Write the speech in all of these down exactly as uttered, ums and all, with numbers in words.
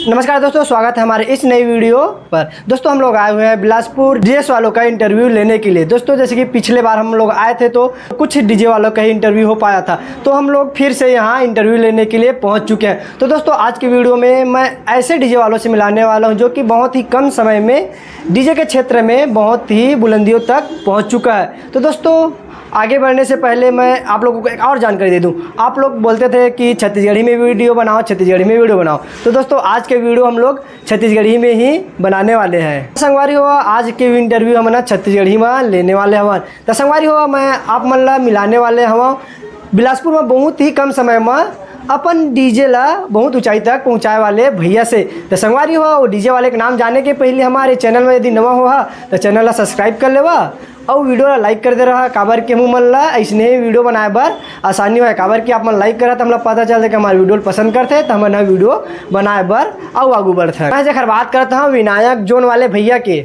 नमस्कार दोस्तों, स्वागत है हमारे इस नई वीडियो पर। दोस्तों हम लोग आए हुए हैं बिलासपुर डीजे वालों का इंटरव्यू लेने के लिए। दोस्तों जैसे कि पिछले बार हम लोग आए थे तो कुछ डीजे वालों का ही इंटरव्यू हो पाया था, तो हम लोग फिर से यहाँ इंटरव्यू लेने के लिए पहुँच चुके हैं। तो दोस्तों आज की वीडियो में मैं ऐसे डीजे वालों से मिलाने वाला हूँ जो कि बहुत ही कम समय में डीजे के क्षेत्र में बहुत ही बुलंदियों तक पहुँच चुका है। तो दोस्तों आगे बढ़ने से पहले मैं आप लोगों को एक और जानकारी दे दूं। आप लोग बोलते थे कि छत्तीसगढ़ी में वीडियो बनाओ, छत्तीसगढ़ी में वीडियो बनाओ, तो दोस्तों आज के वीडियो हम लोग छत्तीसगढ़ी में ही बनाने वाले हैं। संगवारी हो, आज के इंटरव्यू हम ना छत्तीसगढ़ी में लेने वाले हवन। तो संगवारी हो, मैं आप मन ला मिलाने वाले हवा बिलासपुर में बहुत ही कम समय में अपन डीजे ला बहुत ऊंचाई तक पहुंचाए वाले भैया से। तो संगवारी हो, वो डीजे वाले के नाम जाने के पहले हमारे चैनल में यदि नवा हुआ तो चैनल ला सब्सक्राइब कर लेवा और वीडियो ला लाइक कर दे रहा। काबर के मुँह मन ला ऐसने वीडियो बनाए बर आसानी हो। काबर कि आप मन लाइक करा तो हमला पता चलता कि हमारे वीडियो पसंद करते तो हम वीडियो बनाए बर और आगू बढ़ते हैं। मैं जखर बात करता हूँ विनायक जोन वाले भैया के।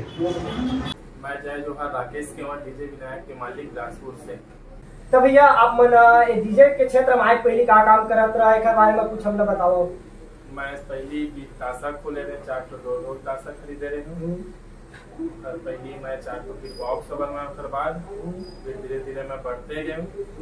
मैं जय जोहार राकेश के वहाँ डीजे विनायक के मालिक बिलासपुर से। तो भैया आप मन डीजे के क्षेत्र में आज पहली का काम करत रहा है, बारे में कुछ हमने बताओ। मैं पहली ताशा खोले रहे, चार तो दो दो ताशा खरीदे रहे। और पहली मैं चार तो फिर बॉक्स बनवाया, उसके बाद फिर धीरे धीरे मैं बढ़ते गए।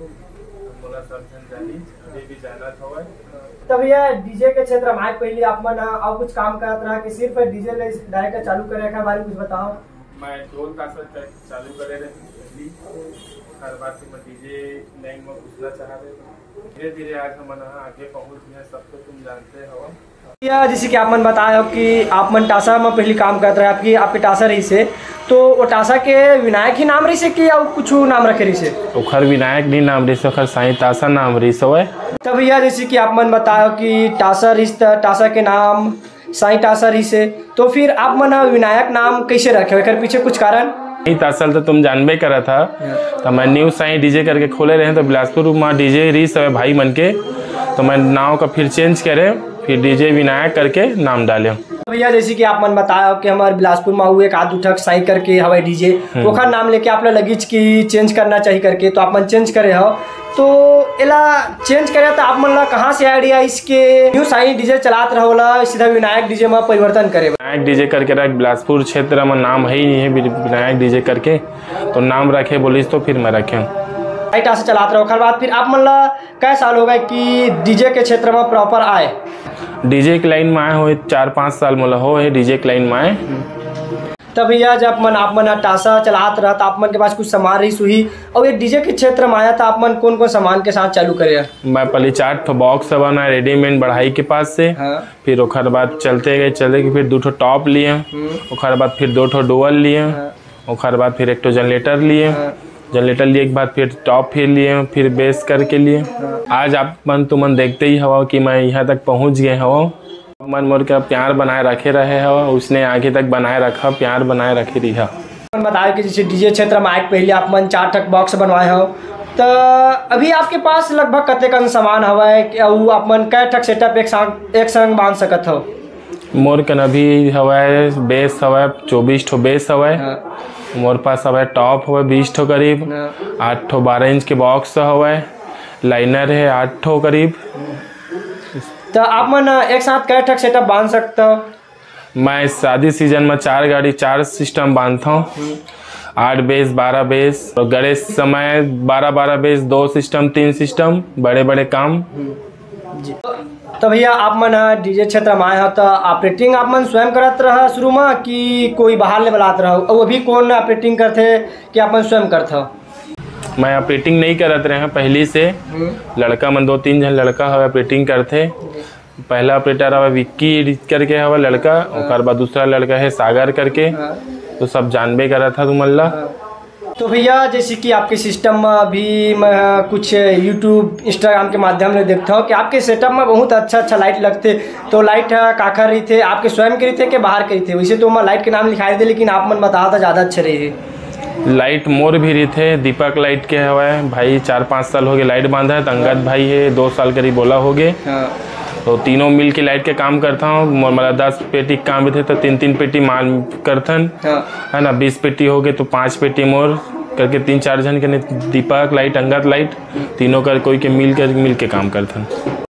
मोला सब जन जानी अभी भी जाना था। तो भैया डीजे के क्षेत्र में आज पहले आप मन और कुछ काम करत रहा कि सिर्फ डीजे डायरेक्ट चालू करे के बारे में कुछ बताओ। मैं ढोल ताशा चालू करे रहे पहली, हर बार से मैं डीजे लाइन में घुसना चाह रहे। धीरे धीरे आज हम आगे पहुंच गए, सब तो तुम जानते हो। जैसे कि आप मन बताया कि आप मन टासा में पहले काम करते रहे, आपकी आपके टासा रही से, तो वो टासा के विनायक ही नाम रही से कि और कुछ नाम रखे रही से? ओखर विनायक नहीं नाम रही से, ओखर साईं ताशा नाम रही से। तब भैया जैसे कि आप मन बताया कि टासा रही, टासा के नाम साईं टासा रही से, तो फिर आप मन विनायक नाम कैसे रखे? कर पीछे कुछ कारण? नहीं तासल तो तुम जानबे करा था। तो मैं न्यू साईं डीजे करके खोले रहे, तो बिलासपुर में डीजे रही सब भाई मन के, तो मैं नाम का फिर चेंज करे, फिर डीजे विनायक करके नाम डाले। भैया जैसे कि आप मन बताया कि हमारे बिलासपुर में हुए एक आध उठक साई करके हवाई डीजे, तो ओखर नाम लेके आप लगिज की चेंज करना चाहिए करके, तो आप मन चेंज करे हो। तो एला चेंज करे तो आप मन ला कहाँ से आइडिया इसके न्यू साई डीजे चलात रहोला सीधा विनायक डीजे में परिवर्तन करे? विनायक डीजे करके रख, बिलासपुर क्षेत्र में नाम है ही नहीं है विनायक डीजे करके, तो नाम रखे बोलिस तो फिर मैं रखे टाइटा से चलाते रहो। खर बात फिर आप मन ला कै साल हो गए कि डीजे के क्षेत्र में प्रॉपर आए? डीजे के लाइन में आए हो चार पाँच साल मतलब हो है डीजे के लाइन में आए। तब भैया जब मन आप मन टासा चलाते रहा, आप मन के पास कुछ सामान रही सुही और ये डीजे के क्षेत्र में आया था, आप मन कौन कौन सामान के साथ चालू करे? मैं पहले चार ठो बॉक्स बना रेडीमेड बढ़ाई के पास से। हाँ। फिर ओखर बाद चलते गए चलते गए फिर दो ठो टॉप लिए, ओखर बाद फिर दो ठो डोअल लिए, ओखर बाद फिर एक ठो जनरेटर लिए, जनरेटर लिए के बाद फिर टॉप फिर लिए, फिर बेस करके लिए। आज आप मन तो मन देखते ही हवा कि मैं यहाँ तक पहुँच गए हवा। मन मोर का प्यार बनाए रखे रहे हवा, उसने आगे तक बनाए रखा, प्यार बनाए रखे रही है। बताया कि जैसे डीजे क्षेत्र में आए पहले आप मन चार ठक बॉक्स बनवाए हो, तो अभी आपके पास लगभग कते कन सामान हवा है, आप मन कै ठक सेटअप एक संग एक संग बांध सकत हो? मोर कन अभी हवा है बेस हवा चौबीस ठो बेस हवा। हाँ। मोर पास हवा टॉप हवा बीस ठो करीब। हाँ। आठ ठो बारह इंच के बॉक्स हवा, लाइनर है आठ ठो करीब। तो आप मन एक साथ कै ठक सेटअप बांध सकते हो? मैं शादी सीजन में चार गाड़ी चार सिस्टम बांधता हूँ, आठ बेस बारह बेस, और गणेश समय बारह बारह बेस दो सिस्टम तीन सिस्टम बड़े बड़े काम। तो भैया आप मन डीजे क्षेत्र में आए हो तो ऑपरेटिंग आप मन स्वयं करत रहा शुरू में कि कोई बाहर ले बुलात रहो, और अभी कौन ऑपरेटिंग करते कि आप मन स्वयं करते हो? मैं ऑपरेटिंग नहीं करत रहे हैं पहले से, लड़का मन दो तीन जन लड़का हवा ऑपरेटिंग करते। पहला ऑपरेटर हवा विक्की करके हवा लड़का, और बाद दूसरा लड़का है सागर करके, तो सब जानबे करा था तुम अल्लाह। तो भैया जैसे कि आपके सिस्टम में अभी मैं कुछ यूट्यूब इंस्टाग्राम के माध्यम से देखता हूँ कि आपके सेटअप में बहुत अच्छा अच्छा लाइट लगते, तो लाइट काखर रही थे आपके स्वयं के रही थे कि बाहर के रही थे? वैसे तो मैं लाइट के नाम लिखाए थे, लेकिन आप मन बताया था ज़्यादा अच्छे रही थे। लाइट मोर भी रही थे, दीपक लाइट के हवा है भाई, चार पाँच साल हो गए लाइट बांधा है। अंगद भाई है दो साल करीब बोला हो गए। हाँ। तो तीनों मिल के लाइट के काम करता हूँ। मतलब दस पेटी काम भी थे तो तीन तीन पेटी माल करथन। हाँ। है ना, बीस पेटी हो गए तो पाँच पेटी मोर करके तीन चार जन के दीपक लाइट अंगद लाइट तीनों कर कोई के मिल कर मिल के काम करथन।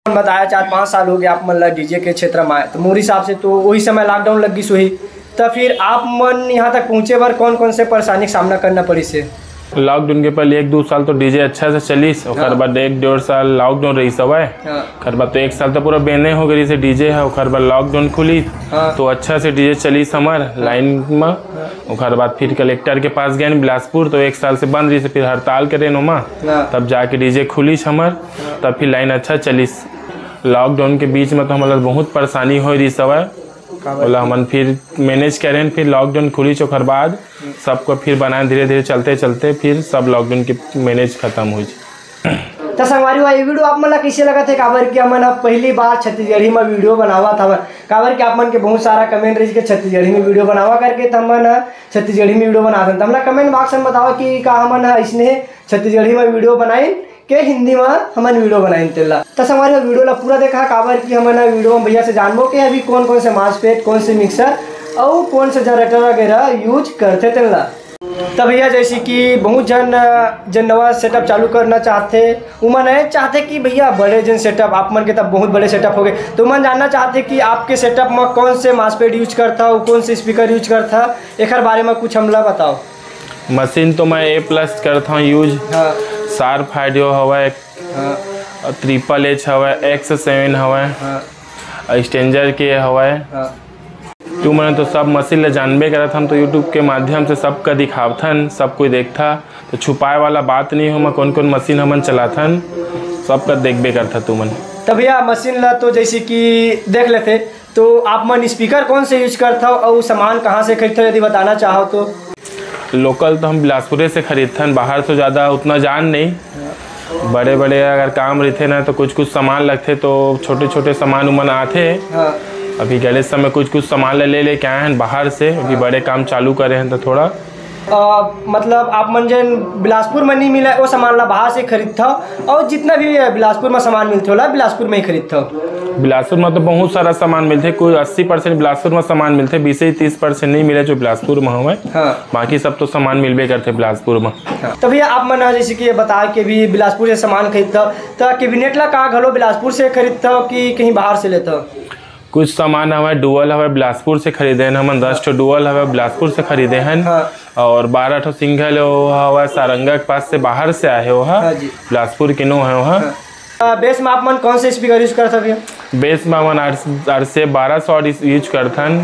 बताया चार पाँच साल हो गए आप मतलब डीजे के क्षेत्र में आए, तो मोर हिसाब से तो वही समय लॉकडाउन लग गई सोही, तो फिर आप मन यहाँ तक पहुँचे बार कौन कौन से परेशानी का सामना करना पड़ी से? लॉकडाउन के पहले एक दो साल तो डीजे अच्छा से चलीस, और बाद एक डेढ़ साल लॉकडाउन रही सब है, खर बाद तो एक साल तो पूरा बेने हो गई से डीजे है, और बाद लॉकडाउन खुली तो अच्छा से डीजे चलीस हमार लाइन में, और बाद फिर कलेक्टर के पास गए बिलासपुर, तो एक साल से बंद रही से, फिर हड़ताल करे नुमा, तब जाके डीजे खुलीस हमार, तब फिर लाइन अच्छा चलीस। लॉकडाउन के बीच में तो हमारा बहुत परेशानी हो रही सब है, बोला हमन फिर मैनेज करें, फिर लॉकडाउन खुली चोखर बाद सबको फिर बनाए धीरे धीरे चलते चलते फिर सब लॉकडाउन के मैनेज खत्म हो जाए। तो संगवारी ये वीडियो आप मन कैसे लगा थे? काबर कि हमन पहली बार छत्तीसगढ़ी में वीडियो बनावा था, काबर कि आप मन के बहुत सारा कमेंट रही कि छत्तीसगढ़ी में वीडियो बनावा करके, तो हमन छत्तीसगढ़ी में वीडियो बना था, हमला कमेंट बॉक्स में बतावा कि का हमन इसने छत्तीसगढ़ी में वीडियो बनाई के हिंदी में हमन वीडियो बनाई तेला। तो हमारे वीडियो ला पूरा देखा, काबर कि हमन वीडियो में भैया से जानबो कि अभी कौन कौन से माउसपैड, कौन से मिक्सर और कौन से जनरेटर वगैरह यूज करते तेला। तो भैया जैसे कि बहुत जन जन नवा सेटअप चालू करना चाहते, उमन है चाहते कि भैया बड़े जन सेटअप, आप मन के तब बहुत बड़े सेटअप हो गए, तो मन जानना चाहते कि आपके सेटअप में कौन से माउसपैड यूज करता हो, कौन से स्पीकर यूज करता, एक बारे में कुछ हमला बताओ। मशीन तो मैं ए प्लस करता हूँ यूज, हाँ। शार्प ऑडियो हवा, हाँ। ट्रिपल एच हवा, एक्स सेवन हवा, हाँ। स्टेंजर के हवा, हाँ। तो मैंने तो सब मशीन ले जानबे करा था, हम तो यूट्यूब के माध्यम से सबका दिखावथन, सब कोई देखता, तो छुपाए वाला बात नहीं हो, मैं कौन कौन मशीन हमन चलाथन सबका देखबे करता तू मन। तब भैया मशीन ला तो जैसे कि देख लेते, तो आप मन स्पीकर कौन से यूज करता हो और सामान कहाँ से खरीदते हो यदि बताना चाहो तो? लोकल तो हम बिलासपुर से खरीदथन, बाहर से ज़्यादा उतना जान नहीं, बड़े बड़े अगर काम रहते ना तो कुछ कुछ सामान लगते, तो छोटे छोटे सामान उमन आते, हाँ। अभी गले समय कुछ कुछ सामान ले ले लेके आए हैं बाहर से, अभी हाँ। बड़े काम चालू करे हैं तो थोड़ा आ, मतलब आप मन जन बिलासपुर में नहीं मिला वो सामान ला बाहर से खरीदता हो, और जितना भी बिलासपुर में सामान मिलते होला बिलासपुर में ही खरीदता हो? बिलासपुर में तो बहुत सारा सामान मिलते, कोई अस्सी परसेंट बिलासपुर में सामान मिलते, बीस से तीस परसेंट नहीं मिले जो बिलासपुर में हुए, हाँ। बाकी सब तो सामान मिलबे करते बिलासपुर में, हाँ। तो भैया आप मन जैसे कि बता के भी बिलासपुर से सामान खरीदता हो, तो कैबिनेट ला का घलो बिलासपुर से खरीदता हो कि कहीं बाहर से लेता हो? कुछ सामान हवा डुअल हवा बिलासपुर से खरीदे हैं हम, दस ठो डुअल हवा बिलासपुर से खरीदे हैं, हाँ। और बारह ठो सिंगल हवा सारंगा के पास से बाहर से आए हो, हाँ। बिलासपुर के नो है वहाँ। हाँ। बेस में आप मन कौन से स्पीकर यूज करता भैया? बेस में मन आर से बारह सौ यूज करथन,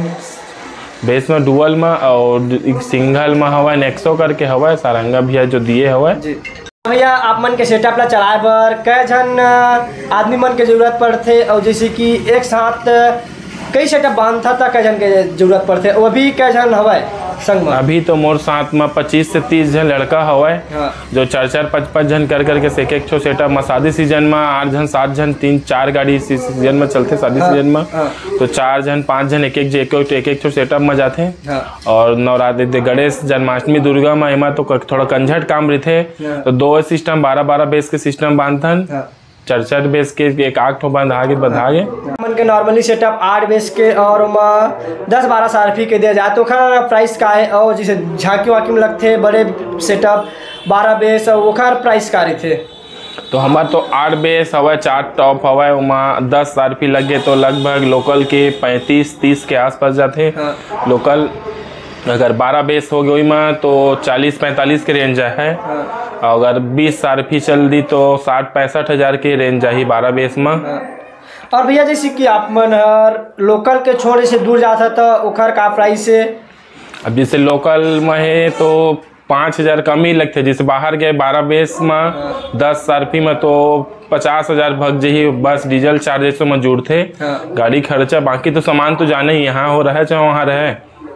बेस में डुअल में, और सिंगल में हवा नेक्सो करके हवा सारंगा भैया जो दिए हवा। भैया आप मन के सेटअप ला चलाए बर कई जन आदमी मन के जरूरत पड़ते, और जैसे कि एक साथ कई सेटअप बांधता था, कई जन के जरूरत पड़ते, वो भी कई जन हवा संग में? अभी तो मोर साथ में पच्चीस से तीस जन लड़का हवा, हाँ। जो चार चार पाँच पाँच जन कर करके से एक एक ठो सेटअप में, शादी सीजन में आठ जन सात जन तीन चार गाड़ी सीजन में चलते, शादी हाँ। सीजन में, हाँ। तो चार जन पाँच जन एक एक एक एक एक ठो सेटअप में जाते, हाँ। और नवरात्रि गणेश जन्माष्टमी दुर्गा में एमा तो थोड़ा कंझट काम रहते, हाँ। तो दो सिस्टम बारह बारह बेस के सिस्टम बांधथन, हाँ। चार चार बेस के एक आठ ठो बंद आगे बंधा गे मन के नॉर्मली सेटअप आठ बेस के और दस बारह सारफी के दिया जाए, तो खर प्राइस का है, और जैसे झांकी वाकी में लगते बड़े सेटअप बारह बेस और वो खर प्राइस का रहे थे? तो हमारे तो आठ बेस हवा, चार टॉप हवा, वहाँ दस सारफी लगे तो लगभग लोकल के पैंतीस तीस के आसपास जाते, हाँ। लोकल अगर बारह बेस हो गई में तो चालीस पैंतालीस के रेंज है, हाँ। अगर बीस सारफी चल दी तो साठ पैंसठ हज़ार के रेंज जाही बारह बेस में, हाँ। और भैया जैसे कि आप मन हर लोकल के छोड़े से दूर जाता था ओखर का प्राइस है? अब जैसे लोकल में है तो पाँच हज़ार कम ही लगते, जैसे बाहर गए बारह बेस में, हाँ। दस सारफी में तो पचास हजार भग जही, बस डीजल चार्जेस में जुड़ते, हाँ। गाड़ी खर्चा, बाकी तो सामान तो जाने ही यहाँ हो रहा है चाहे वहाँ रहे।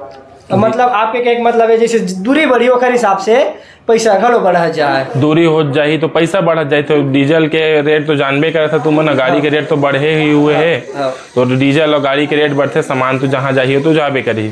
मतलब आपके एक मतलब है जैसे दूरी बढ़ी होकर हिसाब से पैसा घलो बढ़ा जाए, दूरी हो जाए तो पैसा बढ़ जाए, तो डीजल के रेट तो जानबे करा था तुम ना, गाड़ी के रेट तो बढ़े ही हुए है, तो डीजल और गाड़ी के रेट बढ़ते, सामान तो जहाँ चाहिए तो जाबे करी।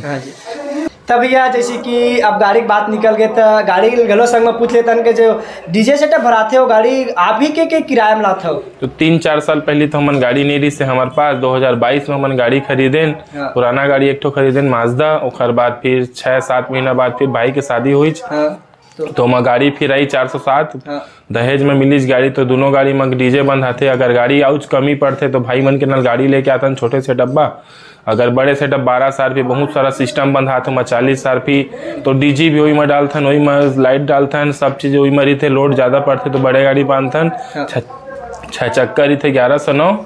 तब भैया जैसे कि अब गाड़ी की बात निकल गई तो गाड़ी गलो संग में पूछ लेते कि जो डीजे सेटअप भराते हो गाड़ी आप ही के के किराए में लाते हो? तो तीन चार साल पहले तो हमन गाड़ी नहीं रही से हमारे पास, दो हज़ार बाईस में हमन गाड़ी खरीदें, हाँ। पुराना गाड़ी एक ठो खरीदें माजदा, और बाद फिर छः सात महीना बाद फिर भाई के शादी हुई, हाँ। तो मैं गाड़ी फिर आई चार सौ सात दहेज में मिलीज गाड़ी, तो दोनों गाड़ी में डीजे बंद आते। अगर गाड़ी आउच कमी पड़ते तो भाई मन के नल गाड़ी लेके आता छोटे से डब्बा। अगर बड़े से डब्बा बारह सार भी बहुत सारा सिस्टम बंद हाथ में चालीस सार भी, तो डीजी भी वही में डालथन, वही में लाइट डालथन, सब चीज़ वही में रही थे। लोड ज़्यादा पड़ते तो बड़े गाड़ी बांधथन। छः चक्कर रही थे ग्यारह सौ नौ।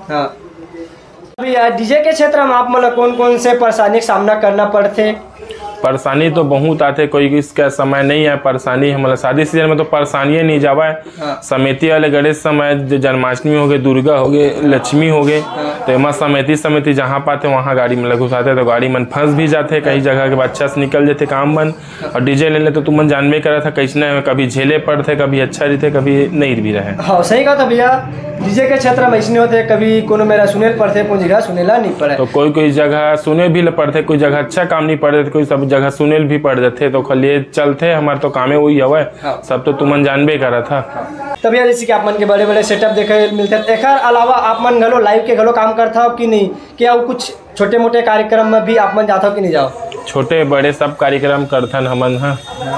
अभी डीजे के क्षेत्र में आप मतलब कौन कौन से परेशानी का सामना करना पड़ते? परेशानी तो बहुत आते, कोई इसका समय नहीं है परेशानी है। मतलब शादी सीजन में तो परेशानी नहीं जावा है। हाँ। समिति वाले गणेश समय जन्माष्टमी हो गए, दुर्गा हो गए, लक्ष्मी हो गए, हाँ। तो एमा समिति समिति जहाँ पाते वहाँ गाड़ी में घुसाते, तो गाड़ी मन फंस भी जाते। हाँ। कई जगह के अच्छा से निकल जाते काम बन। हाँ। और डीजे ले ले तो तुम जानबे करा था कैसने, कभी झेले पड़ते, कभी अच्छा रहते, कभी नहीं भी रहे। हाँ सही कहा था भैया, डीजे के क्षेत्र में ऐसे होते, कभी कोनो मेरा सुनेल पड़ते, कोई जगह सुनेला नहीं पड़े। तो कोई कोई जगह सुने भी पड़ते, कोई जगह अच्छा काम नहीं पड़े, कोई सब जगह सुनेल भी पड़ जाते। तो खाली चलते हमारे तो कामे वही हवा। हाँ। सब तो तुमन जानबे करा था। हाँ। तब यार जैसे कि आप मन के बड़े बड़े सेटअप देखे मिलते हैं, एक अलावा आप मन घलो लाइव के घलो काम करता हो कि नहीं, क्या वो कुछ छोटे मोटे कार्यक्रम में भी आप मन जाता हो कि नहीं जाओ? छोटे बड़े सब कार्यक्रम करथन हमन। हाँ,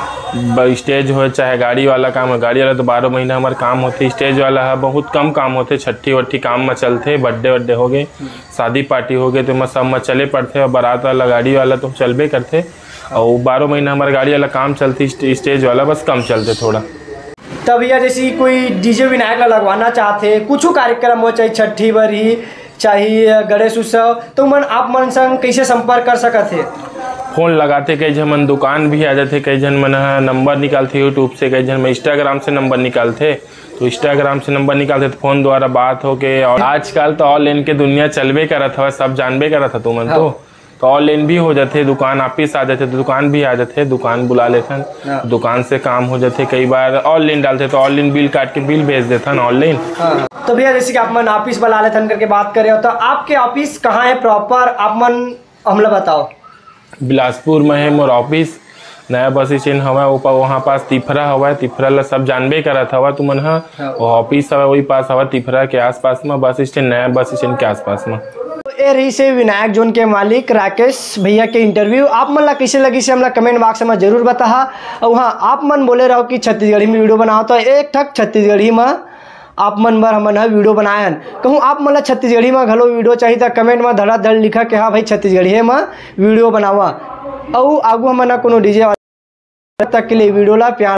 स्टेज हो चाहे गाड़ी वाला काम है, गाड़ी वाला तो बारह महीना हमारे काम होते। स्टेज वाला है बहुत कम काम होते, छठी वट्ठी काम में चलते। बर्थडे वड्डे हो गए, शादी पार्टी हो गए, तो मैं सब में चले पड़ते। और बारात वाला गाड़ी वाला तो चलबे करते। और बारह महीना हमारे गाड़ी वाला काम चलती, स्टेज वाला बस कम चलते थोड़ा। तब भैया जैसे कोई डीजे विनायक लगवाना चाहते, कुछ कार्यक्रम हो, चाहे छठी बरी चाहे गणेश उत्सव, तो मन आप मन संग कैसे संपर्क कर सकते? फ़ोन लगाते, कई जन मन दुकान भी आ जाते, कई जन मन नंबर निकालते यूट्यूब से, कई जन में इंस्टाग्राम से नंबर निकालते। तो इंस्टाग्राम से नंबर निकालते तो फ़ोन द्वारा बात हो के। और आजकल तो ऑनलाइन के दुनिया चलबे करा था, सब जानबे करा था तुमन। हाँ। तो तो ऑनलाइन भी हो जाते, दुकान ऑफिस आ जाते तो दुकान भी आ जाते, दुकान बुला लेते, दुकान से काम हो जाते। कई बार ऑनलाइन डालते तो ऑनलाइन बिल काट के बिल भेज देते ऑनलाइन। हाँ। तो भैया जैसे कि आप मन ऑफिस बुला लेते करके बात करें, तो आपके ऑफिस कहाँ है प्रॉपर, आप मन हमला बताओ। बिलासपुर में है मोर ऑफिस, नया बस स्टैंड हवा ऊपर, वहाँ पास तिफरा हवा, तिफरा ला सब जानबे करा था तुमन। हाँ, वो ऑफिस हवा वही पास हवा तिफरा के आसपास में, बस स्टैंड नया बस स्टैंड के आसपास में। ए रही से विनायक जोन के मालिक राकेश भैया के इंटरव्यू आप मन ला कैसे लगी से हमला कमेंट बॉक्स में जरूर बता। और हाँ, आप मन बोले रहो कि छत्तीसगढ़ी में वीडियो बनाओ, तो एक ठक छत्तीसगढ़ी में आप मन बर हमन हा वीडियो बनाए हन। कहूँ आप मन ला छत्तीसगढ़ी में घलो वीडियो चाहिए तो कमेंट में धड़ाधड़ लिखा कि हाँ भाई छत्तीसगढ़ी में वीडियो बनावा। और आगू हमन कोनो डीजे तक के लिए वीडियो ला प्यार